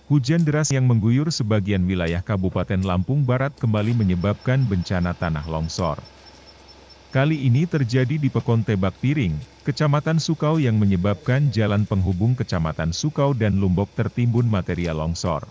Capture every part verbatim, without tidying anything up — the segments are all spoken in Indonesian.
Hujan deras yang mengguyur sebagian wilayah Kabupaten Lampung Barat kembali menyebabkan bencana tanah longsor. Kali ini terjadi di Pekon Tebak Piring, Kecamatan Sukau yang menyebabkan jalan penghubung Kecamatan Sukau dan Lombok tertimbun material longsor.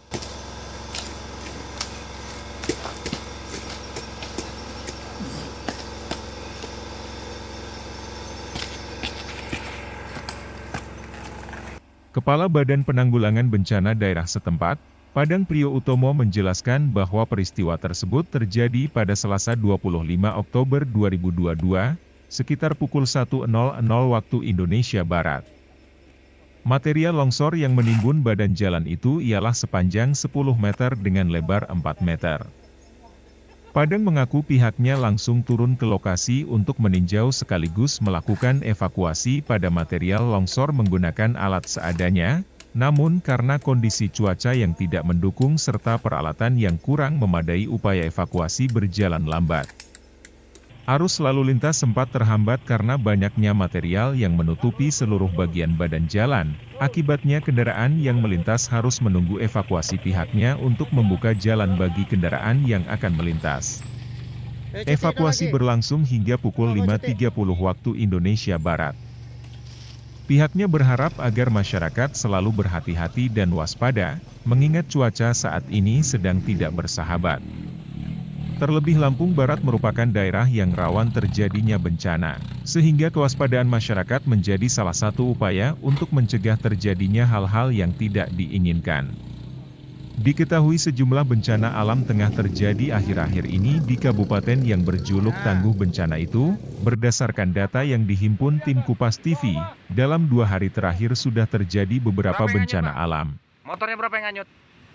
Kepala Badan Penanggulangan Bencana Daerah setempat, Padang Priyo Utomo menjelaskan bahwa peristiwa tersebut terjadi pada Selasa dua puluh lima Oktober dua ribu dua puluh dua, sekitar pukul satu nol nol waktu Indonesia Barat. Material longsor yang menimbun badan jalan itu ialah sepanjang sepuluh meter dengan lebar empat meter. Padang mengaku pihaknya langsung turun ke lokasi untuk meninjau sekaligus melakukan evakuasi pada material longsor menggunakan alat seadanya. Namun karena kondisi cuaca yang tidak mendukung serta peralatan yang kurang memadai, upaya evakuasi berjalan lambat. Arus lalu lintas sempat terhambat karena banyaknya material yang menutupi seluruh bagian badan jalan. Akibatnya kendaraan yang melintas harus menunggu evakuasi pihaknya untuk membuka jalan bagi kendaraan yang akan melintas. Evakuasi berlangsung hingga pukul lima tiga puluh waktu Indonesia Barat. Pihaknya berharap agar masyarakat selalu berhati-hati dan waspada, mengingat cuaca saat ini sedang tidak bersahabat. Terlebih Lampung Barat merupakan daerah yang rawan terjadinya bencana, sehingga kewaspadaan masyarakat menjadi salah satu upaya untuk mencegah terjadinya hal-hal yang tidak diinginkan. Diketahui sejumlah bencana alam tengah terjadi akhir-akhir ini di kabupaten yang berjuluk tangguh bencana itu. Berdasarkan data yang dihimpun tim Kupas T V, dalam dua hari terakhir sudah terjadi beberapa bencana alam. Motornya berapa yang nganyut?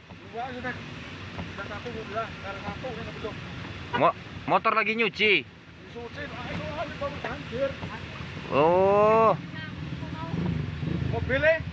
Mo motor lagi nyuci. Oh. Mobilnya?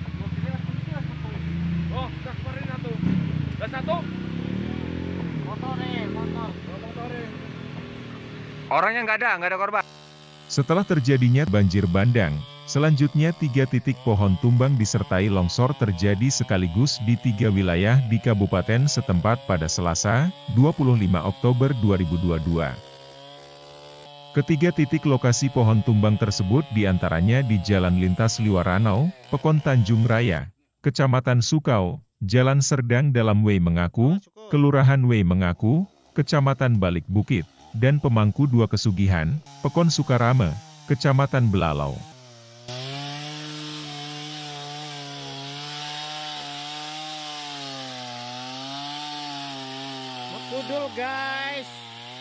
Oh, kemarin satu. Ada satu. Motornya, motor. Motornya. Orangnya nggak ada, nggak ada korban. Setelah terjadinya banjir bandang, selanjutnya tiga titik pohon tumbang disertai longsor terjadi sekaligus di tiga wilayah di kabupaten setempat pada Selasa, dua puluh lima Oktober dua ribu dua puluh dua. Ketiga titik lokasi pohon tumbang tersebut diantaranya di Jalan Lintas Liwaranau, Pekon Tanjung Raya, Kecamatan Sukau, Jalan Serdang Dalam Wei Mengaku, Kelurahan Wei Mengaku, Kecamatan Balik Bukit, dan Pemangku Dua Kesugihan, Pekon Sukarame, Kecamatan Belalau. Kudul guys.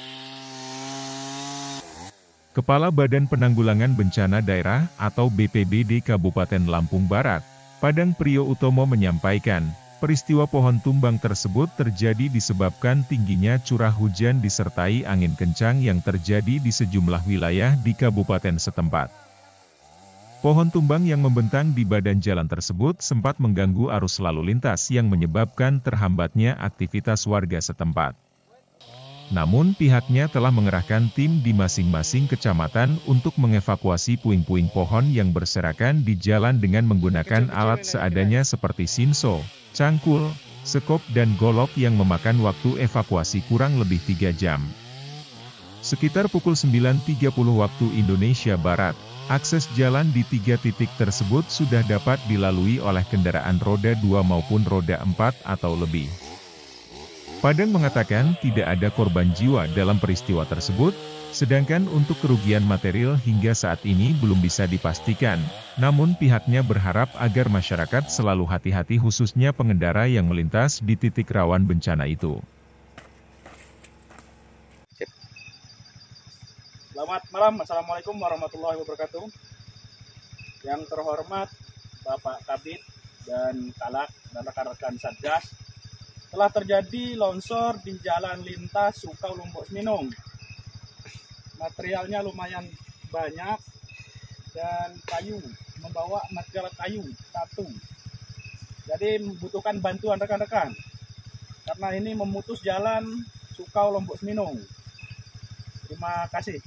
Kepala Badan Penanggulangan Bencana Daerah atau B P B D Kabupaten Lampung Barat, Padang Priyo Utomo menyampaikan, peristiwa pohon tumbang tersebut terjadi disebabkan tingginya curah hujan disertai angin kencang yang terjadi di sejumlah wilayah di kabupaten setempat. Pohon tumbang yang membentang di badan jalan tersebut sempat mengganggu arus lalu lintas yang menyebabkan terhambatnya aktivitas warga setempat. Namun pihaknya telah mengerahkan tim di masing-masing kecamatan untuk mengevakuasi puing-puing pohon yang berserakan di jalan dengan menggunakan alat seadanya seperti sinso, cangkul, sekop dan golok yang memakan waktu evakuasi kurang lebih tiga jam. Sekitar pukul sembilan tiga puluh waktu Indonesia Barat, akses jalan di tiga titik tersebut sudah dapat dilalui oleh kendaraan roda dua maupun roda empat atau lebih. Padang mengatakan tidak ada korban jiwa dalam peristiwa tersebut, sedangkan untuk kerugian material hingga saat ini belum bisa dipastikan. Namun pihaknya berharap agar masyarakat selalu hati-hati khususnya pengendara yang melintas di titik rawan bencana itu. Selamat malam, Assalamualaikum warahmatullahi wabarakatuh. Yang terhormat Bapak Kabid dan Kalak dan rekan-rekan Satgas, telah terjadi longsor di Jalan Lintas Sukau Lombok Seminung. Materialnya lumayan banyak dan kayu, membawa material kayu satu. Jadi membutuhkan bantuan rekan-rekan karena ini memutus jalan Sukau Lombok Seminung. Terima kasih.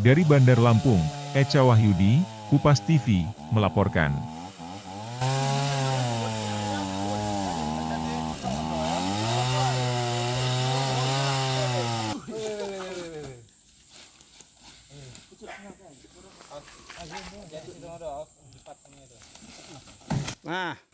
Dari Bandar Lampung, Echa Wahyudi, Kupas T V, melaporkan. Nah,